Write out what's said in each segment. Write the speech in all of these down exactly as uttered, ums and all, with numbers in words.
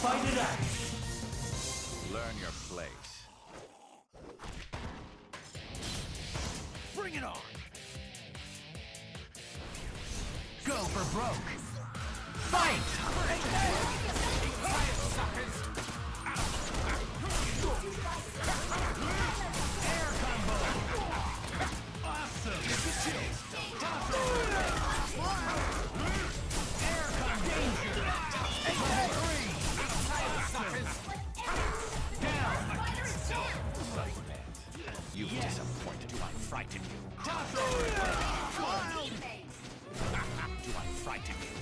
fight it out. Learn your place. Bring it on. Go for broke. Fight! Air combo. Awesome. Air combo. Danger. Down. You've Yes. disappointed. Do I frighten you? Do I frighten you?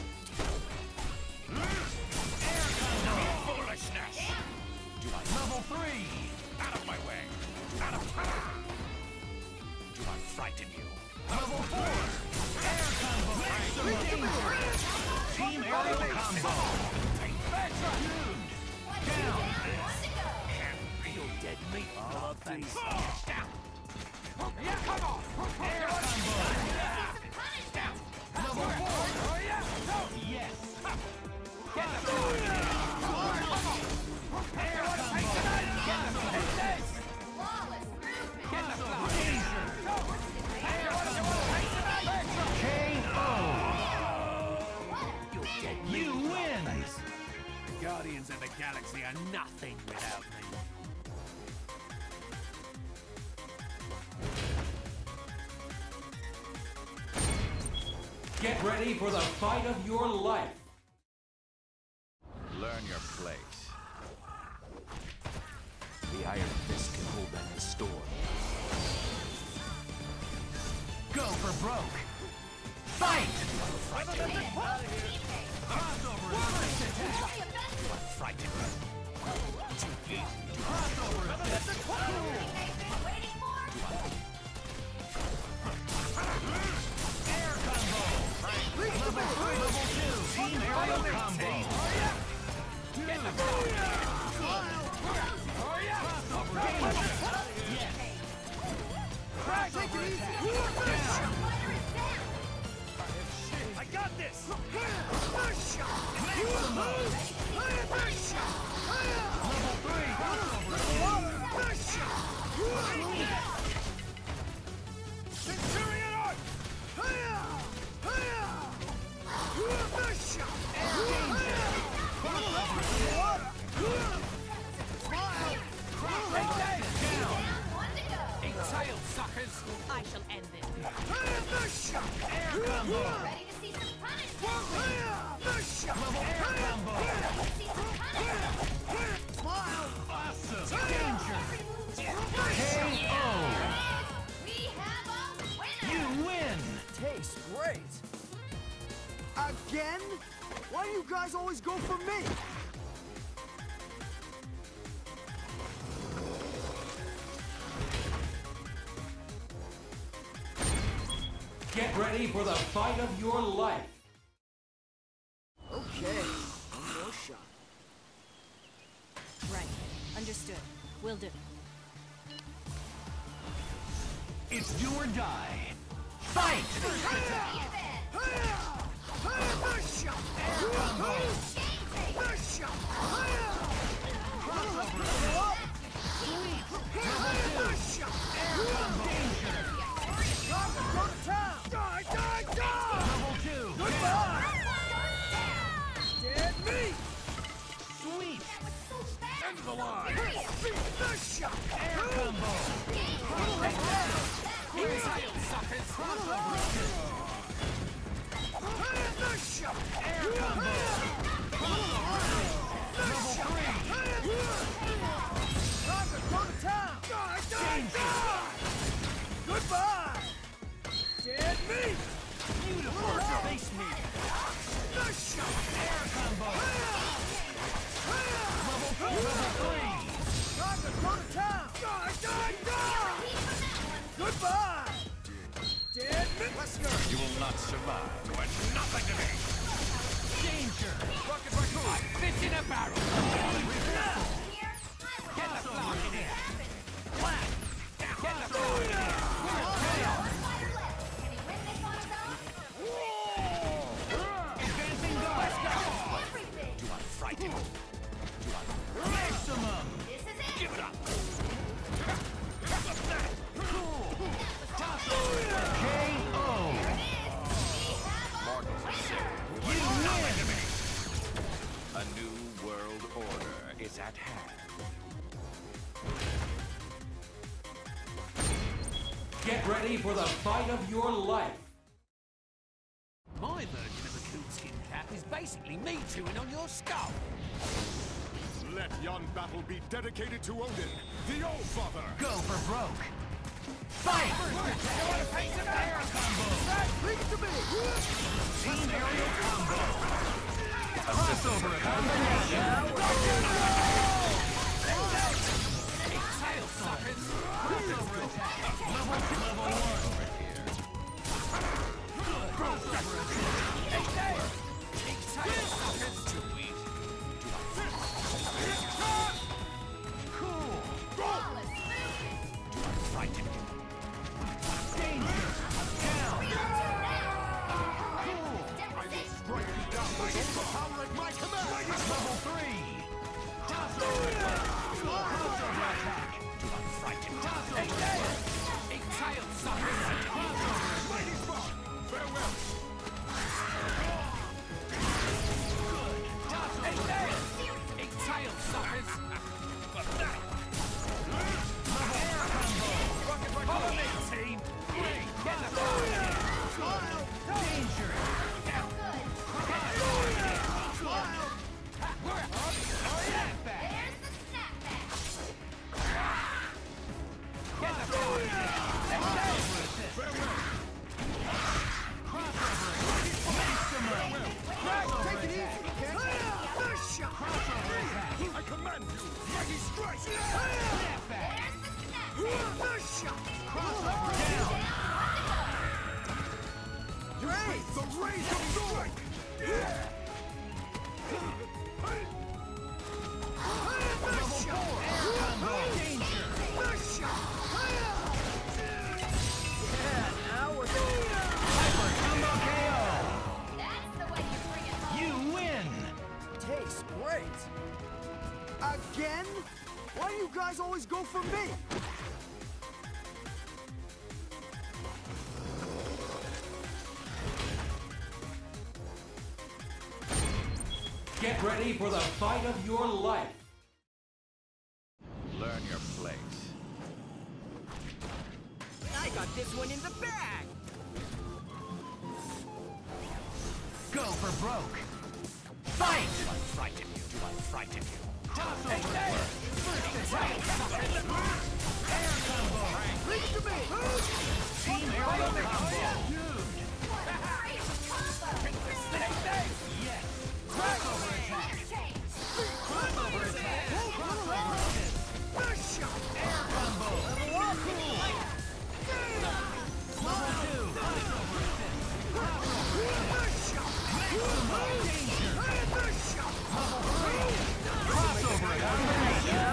Air combo. Foolishness! Do I Level three. out of my way? Out of Do I frighten you? Level four. Air combo. Maximum danger. Team aerial combo. Dude. Down. Real dead meat. Oh, thanks. Down. Yeah, come on. Air combo. Level four. Yes. Get the Air combo. Get the Get the danger. Air combo. K O. You win. The Guardians of the Galaxy are nothing without me. Get ready for the fight of your life. Learn your place. The Iron Fist can hold them in storm. Go for broke. Fight! Crossover assist attack. Frighten you. Crossover assist. Air combo. Level three. Level two. Team aerial combo. Get the Crossover danger. Yes. Crossover attack. Down. I got this! Maximum. Level three. Centurion Arc! Eat tail, suckers! I shall end this. Air combo. Ready to see some punishment? Level air combo. Awesome. Danger. K O. We have a winner! You win. Tastes great. Again? Why do you guys always go for me? Get ready for the fight of your life. Okay, one more shot. Right. Understood. Will do. It's do or die. Fight! Air combo. Crossover. Sweet. Level two. Air combo. Danger. Go to town! Die, die, die! Level two. Goodbye! Dead meat! Sweet. End of the line! Air combo. Eat tail, suckers! Crossover assist. Air combo. Level three. Time to go to town! Die, die, Danger. die! Goodbye! Dead meat! Beautiful. Face me. Air combo. Level four. Level three. Time to go to town! Die, die, die! Goodbye! Dead meat! Let's go! You will not survive. You are nothing to me! Danger. Rocket Raccoon! Fit in a barrel! Get the block in here. Flat. Get the block in here! Advancing guard. Do I frighten you? order is at hand. Get ready for the fight of your life. My version of a coonskin cap is basically me chewing on your skull. Let yon battle be dedicated to Odin, the All-Father! Go for broke. Fight! Air combo! Lead to me! Team aerial combo! Crossover combination! Tail sockets! Crossover attack! Level, level one! Crossover attack! Tail sockets! Too weak. Cool! Frighten you. Danger! Down! Cool! Strike you down by overpower at my command! Level three! Crossover attack! Crossover attack! Frighten you. A tail socket! Crossover attack! Farewell! Good! Crossover attack! A tail socket! Air combo! Follow me, team! Three! Get the ball! Danger! We're up! Snapback! Get the ball! Crossover assist! Crossover assist! Maximum! Crossover Take it easy, attack! kid! First shot! Crossover attack! I command you! Mighty strike! Snapback! First shot! Crossover down! Great! The rays of strike! First shot! Air combo! Danger! First shot! Yeah, now we're Hyper combo K O! That's the way you bring it home. You win! tastes great. Again? Why do you guys always go for me? Get ready for the fight of your life. Learn your place. I got this one in the bag. Go for broke! Fight! Do I frighten you? Do I frighten you? Toss over at work! First attack! Air combo! Lead to me. Team aerial combo! Yes! Crossover attack! Crossover attack! Crossover assist! First shot. Air combo! Cool! Level two! Crossover assist! Crossover First shot. maximum danger! First shot. Level three! Crossover combination!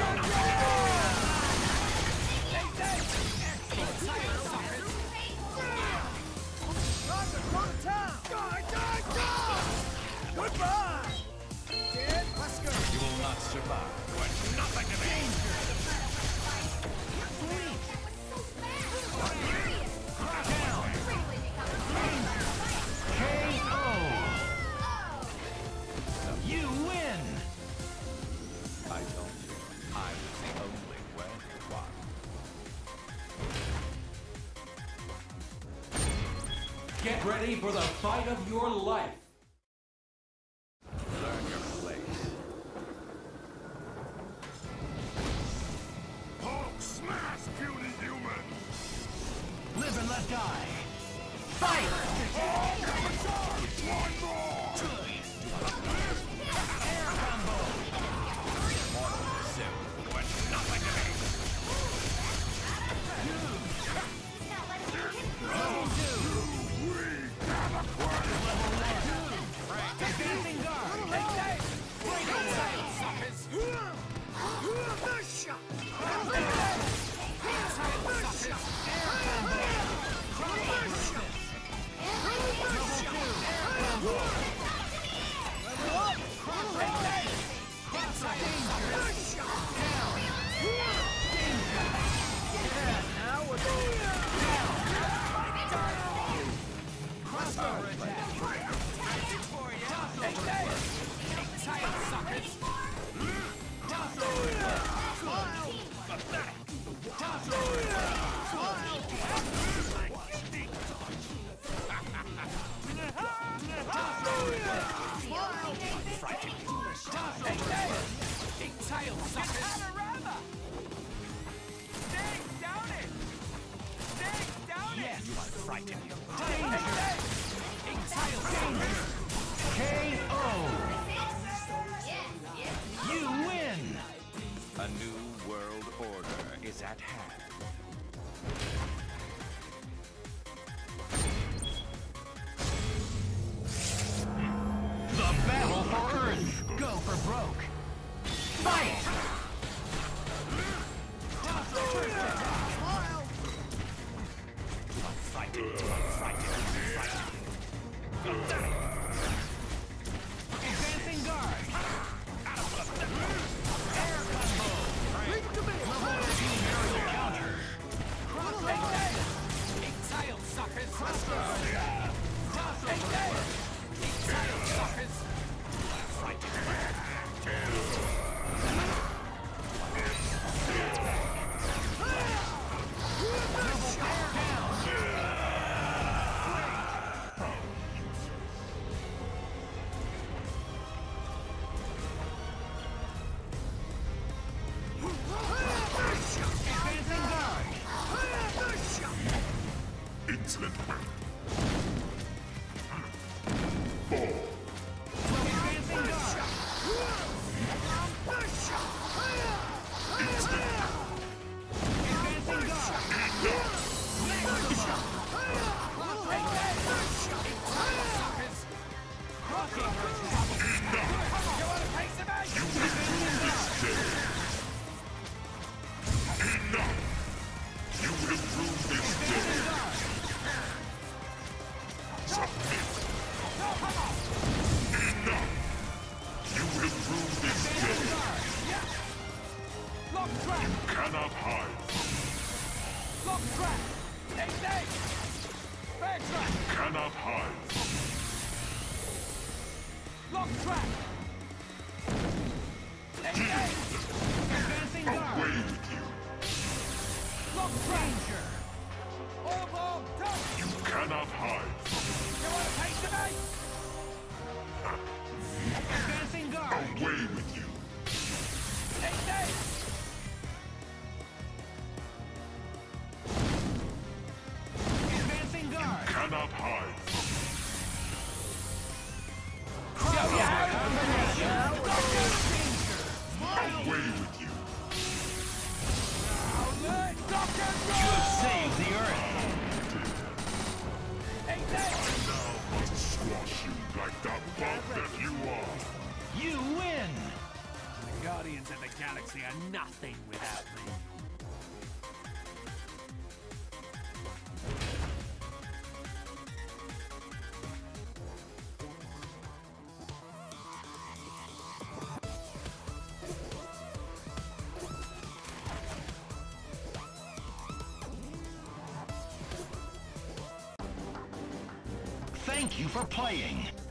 Time to go to town. Die, die, die. Goodbye. Dead. Let's go. You will not survive. You are nothing to me! K O! You win! I told you, I was the only worthy one. Get ready for the fight of your life. Learn your place. Hulk smash, puny human! Live and let die! Fight! One more! Air combo! Zip, you are nothing to me! Level two! Level one! Advancing guard! Breakaway! First shot. Air combo! Crossover assist! Level two! Air combo! Crossover assist! Crossover danger! Down! Danger! Now we're Crossover attack! Crossover assist! Tail sockets! Frighten you. Hey, hey! Big tail suckers! Panorama! Dig down it! Dig down it! Yes, I frighten you. Hey, hey! Big tail suckers! K O! Yes, yes. You win! A new world order is at hand. The battle for Earth! Go for broke! Fight! I'm frightened, I'm frightened, I'm frightened. Advancing guard! Air combo! Level fourteen aerial counter! Hey, hey! Big tail suckers! Hey, hey! Big tail suckers! Frightened. Excellent. Four. You would have ruled this day. Submit. Enough. You would have ruled this day. Lock trap! You cannot hide. Lock trap! Hey, hey! Bear trap! Cannot hide. Lock trap! Hey, hey! Advancing guard! Away with you. Lock trap! All bomb! Touch! You cannot hide. You want a taste of me? Advancing guard! Away with you. Hey, hey! Advancing guard! Cannot hide. Away with you. You have saved the Earth! Hey, hey! Now must squash you like the bug that you are. You win! The Guardians of the Galaxy are nothing without me. Thank you for playing.